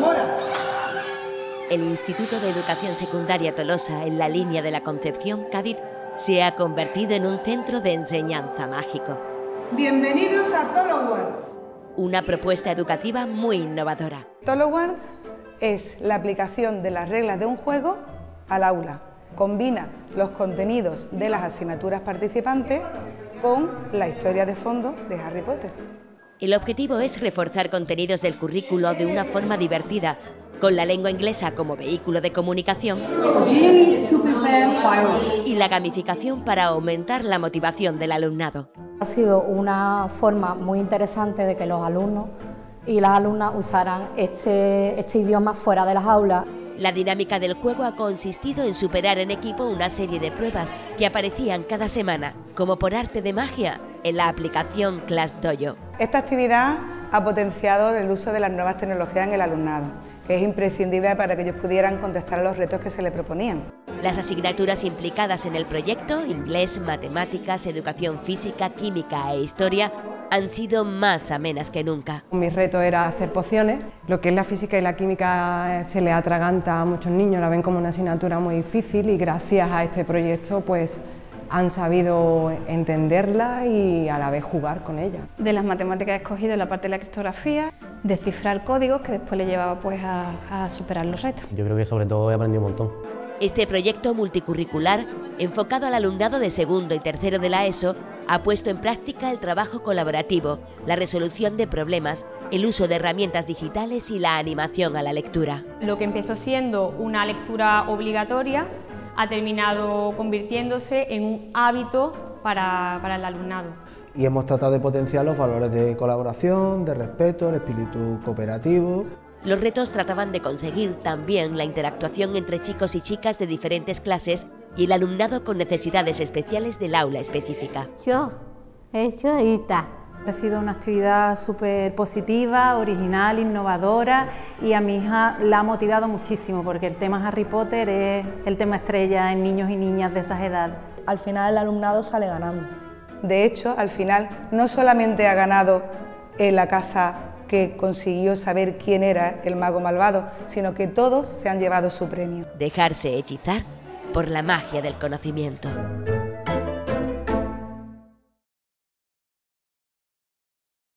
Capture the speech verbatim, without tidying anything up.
Mora. El Instituto de Educación Secundaria Tolosa, en la línea de la Concepción, Cádiz, se ha convertido en un centro de enseñanza mágico. Bienvenidos a Tolowords. Una propuesta educativa muy innovadora. Tolowords es la aplicación de las reglas de un juego al aula. Combina los contenidos de las asignaturas participantes con la historia de fondo de Harry Potter. El objetivo es reforzar contenidos del currículo de una forma divertida, con la lengua inglesa como vehículo de comunicación y la gamificación para aumentar la motivación del alumnado. Ha sido una forma muy interesante de que los alumnos y las alumnas usaran este, este idioma fuera de las aulas. La dinámica del juego ha consistido en superar en equipo una serie de pruebas que aparecían cada semana, como por arte de magia, en la aplicación ClassDojo. Esta actividad ha potenciado el uso de las nuevas tecnologías en el alumnado, que es imprescindible para que ellos pudieran contestar a los retos que se les proponían. Las asignaturas implicadas en el proyecto, inglés, matemáticas, educación física, química e historia, han sido más amenas que nunca. Mi reto era hacer pociones. Lo que es la física y la química se le atraganta a muchos niños, la ven como una asignatura muy difícil y gracias a este proyecto pues han sabido entenderla y a la vez jugar con ella. De las matemáticas he escogido la parte de la criptografía, descifrar códigos que después le llevaba pues a, a superar los retos. Yo creo que sobre todo he aprendido un montón. Este proyecto multicurricular, enfocado al alumnado de segundo y tercero de la ESO, ha puesto en práctica el trabajo colaborativo, la resolución de problemas, el uso de herramientas digitales y la animación a la lectura. Lo que empezó siendo una lectura obligatoria ha terminado convirtiéndose en un hábito para, para el alumnado. Y hemos tratado de potenciar los valores de colaboración, de respeto, el espíritu cooperativo. Los retos trataban de conseguir también la interactuación entre chicos y chicas de diferentes clases y el alumnado con necesidades especiales del aula específica. Yo he hecho esta. Ha sido una actividad súper positiva, original, innovadora y a mi hija la ha motivado muchísimo porque el tema Harry Potter es el tema estrella en niños y niñas de esas edades. Al final el alumnado sale ganando. De hecho, al final no solamente ha ganado en la casa que consiguió saber quién era el mago malvado, sino que todos se han llevado su premio. Dejarse hechizar por la magia del conocimiento.